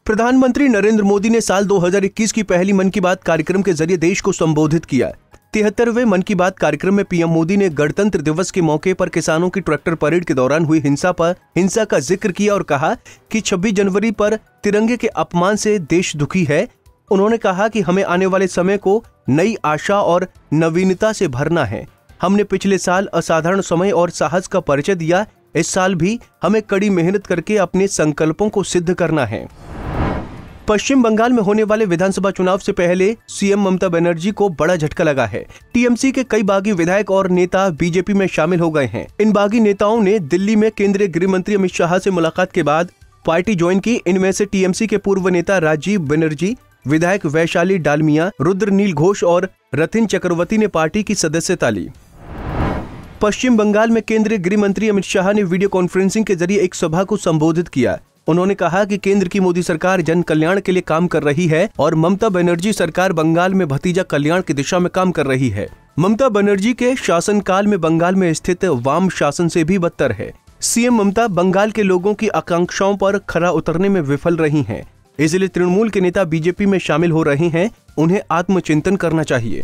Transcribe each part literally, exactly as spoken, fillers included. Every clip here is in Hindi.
प्रधानमंत्री नरेंद्र मोदी ने साल दो हज़ार इक्कीस की पहली मन की बात कार्यक्रम के जरिए देश को संबोधित किया। तिहत्तरवें मन की बात कार्यक्रम में पीएम मोदी ने गणतंत्र दिवस के मौके पर किसानों की ट्रैक्टर परेड के दौरान हुई हिंसा पर हिंसा का जिक्र किया और कहा कि छब्बीस जनवरी पर तिरंगे के अपमान से देश दुखी है। उन्होंने कहा कि हमें आने वाले समय को नई आशा और नवीनता से भरना है। हमने पिछले साल असाधारण समय और साहस का परिचय दिया। इस साल भी हमें कड़ी मेहनत करके अपने संकल्पों को सिद्ध करना है। पश्चिम बंगाल में होने वाले विधानसभा चुनाव से पहले सीएम ममता बनर्जी को बड़ा झटका लगा है। टीएमसी के कई बागी विधायक और नेता बीजेपी में शामिल हो गए हैं। इन बागी नेताओं ने दिल्ली में केंद्रीय गृह मंत्री अमित शाह से मुलाकात के बाद पार्टी ज्वाइन की। इनमें से टीएमसी के पूर्व नेता राजीव बनर्जी, विधायक वैशाली डालमिया, रुद्रनील घोष और रथिन चक्रवर्ती ने पार्टी की सदस्यता ली। पश्चिम बंगाल में केंद्रीय गृह मंत्री अमित शाह ने वीडियो कॉन्फ्रेंसिंग के जरिए एक सभा को संबोधित किया। उन्होंने कहा कि केंद्र की मोदी सरकार जन कल्याण के लिए काम कर रही है और ममता बनर्जी सरकार बंगाल में भतीजा कल्याण की दिशा में काम कर रही है। ममता बनर्जी के शासनकाल में बंगाल में स्थित वाम शासन से भी बदतर है। सीएम ममता बंगाल के लोगों की आकांक्षाओं पर खरा उतरने में विफल रही हैं। इसलिए तृणमूल के नेता बीजेपी में शामिल हो रहे हैं। उन्हें आत्मचिंतन करना चाहिए।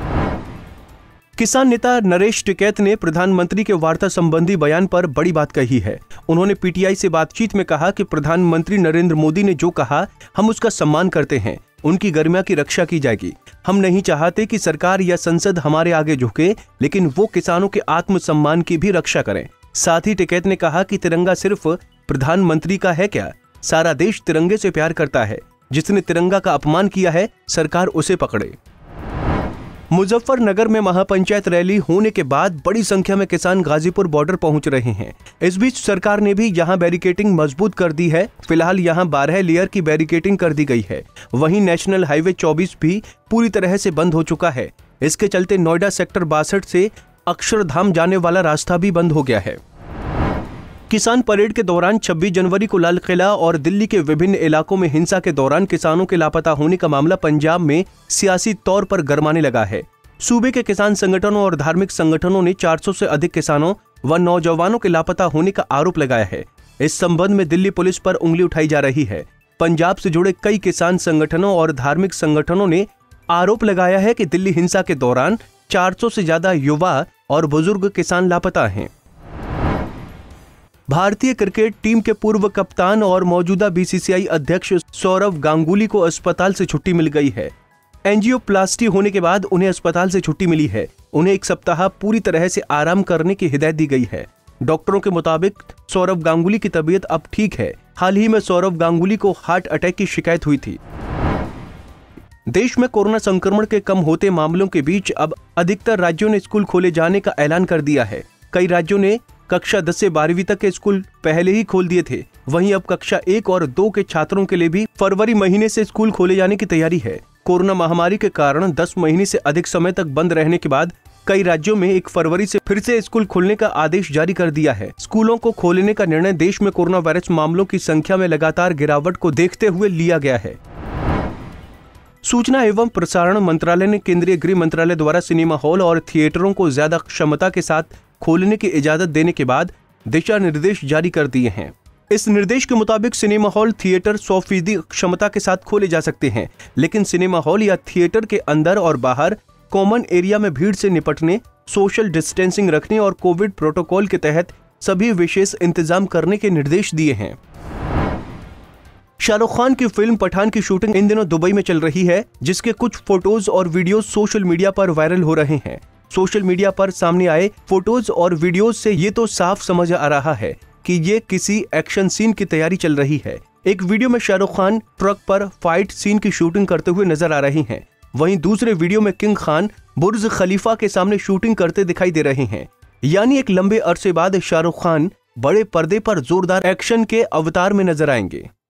किसान नेता नरेश टिकैत ने प्रधानमंत्री के वार्ता संबंधी बयान पर बड़ी बात कही है। उन्होंने पीटीआई से बातचीत में कहा कि प्रधानमंत्री नरेंद्र मोदी ने जो कहा हम उसका सम्मान करते हैं। उनकी गरिमा की रक्षा की जाएगी। हम नहीं चाहते कि सरकार या संसद हमारे आगे झुके, लेकिन वो किसानों के आत्मसम्मान की भी रक्षा करें। साथ ही टिकैत ने कहा कि तिरंगा सिर्फ प्रधानमंत्री का है क्या, सारा देश तिरंगे से प्यार करता है। जिसने तिरंगा का अपमान किया है सरकार उसे पकड़े। मुजफ्फरनगर में महापंचायत रैली होने के बाद बड़ी संख्या में किसान गाजीपुर बॉर्डर पहुंच रहे हैं। इस बीच सरकार ने भी यहां बैरिकेडिंग मजबूत कर दी है। फिलहाल यहां बारह लेयर की बैरिकेडिंग कर दी गई है। वहीं नेशनल हाईवे चौबीस भी पूरी तरह से बंद हो चुका है। इसके चलते नोएडा सेक्टर बासठ से अक्षरधाम जाने वाला रास्ता भी बंद हो गया है। किसान परेड के दौरान छब्बीस जनवरी को लाल किला और दिल्ली के विभिन्न इलाकों में हिंसा के दौरान किसानों के लापता होने का मामला पंजाब में सियासी तौर पर गरमाने लगा है। सूबे के किसान संगठनों और धार्मिक संगठनों ने चार सौ से अधिक किसानों व नौजवानों के लापता होने का आरोप लगाया है। इस संबंध में दिल्ली पुलिस पर उंगली उठाई जा रही है। पंजाब से जुड़े कई किसान संगठनों और धार्मिक संगठनों ने आरोप लगाया है कि दिल्ली हिंसा के दौरान चार सौ से ज्यादा युवा और बुजुर्ग किसान लापता हैं। भारतीय क्रिकेट टीम के पूर्व कप्तान और मौजूदा बीसीसीआई अध्यक्ष सौरव गांगुली को अस्पताल से छुट्टी मिल गई है। एंजियोप्लास्टी होने के बाद उन्हें अस्पताल से छुट्टी मिली है। उन्हें एक सप्ताह पूरी तरह से आराम करने की हिदायत दी गई है। डॉक्टरों के मुताबिक सौरव गांगुली की तबीयत अब ठीक है। हाल ही में सौरव गांगुली को हार्ट अटैक की शिकायत हुई थी। देश में कोरोना संक्रमण के कम होते मामलों के बीच अब अधिकतर राज्यों ने स्कूल खोले जाने का ऐलान कर दिया है। कई राज्यों ने कक्षा दस से बारहवीं तक के स्कूल पहले ही खोल दिए थे। वहीं अब कक्षा एक और दो के छात्रों के लिए भी फरवरी महीने से स्कूल खोले जाने की तैयारी है। कोरोना महामारी के कारण दस महीने से अधिक समय तक बंद रहने के बाद कई राज्यों में एक फरवरी से फिर से स्कूल खोलने का आदेश जारी कर दिया है। स्कूलों को खोलने का निर्णय देश में कोरोना वायरस मामलों की संख्या में लगातार गिरावट को देखते हुए लिया गया है। सूचना एवं प्रसारण मंत्रालय ने केंद्रीय गृह मंत्रालय द्वारा सिनेमा हॉल और थिएटरों को ज्यादा क्षमता के साथ खोलने की इजाजत देने के बाद दिशा निर्देश जारी कर दिए हैं। इस निर्देश के मुताबिक सिनेमा हॉल थिएटर सौ फीसदी क्षमता के साथ खोले जा सकते हैं, लेकिन सिनेमा हॉल या थिएटर के अंदर और बाहर कॉमन एरिया में भीड़ से निपटने, सोशल डिस्टेंसिंग रखने और कोविड प्रोटोकॉल के तहत सभी विशेष इंतजाम करने के निर्देश दिए हैं। शाहरुख खान की फिल्म पठान की शूटिंग इन दिनों दुबई में चल रही है, जिसके कुछ फोटोज और वीडियो सोशल मीडिया पर वायरल हो रहे हैं। सोशल मीडिया पर सामने आए फोटोज और वीडियोज से ये तो साफ समझ आ रहा है कि ये किसी एक्शन सीन की तैयारी चल रही है। एक वीडियो में शाहरुख खान ट्रक पर फाइट सीन की शूटिंग करते हुए नजर आ रहे हैं। वहीं दूसरे वीडियो में किंग खान बुर्ज खलीफा के सामने शूटिंग करते दिखाई दे रहे हैं। यानी एक लंबे अरसे बाद शाहरुख खान बड़े पर्दे पर जोरदार एक्शन के अवतार में नजर आएंगे।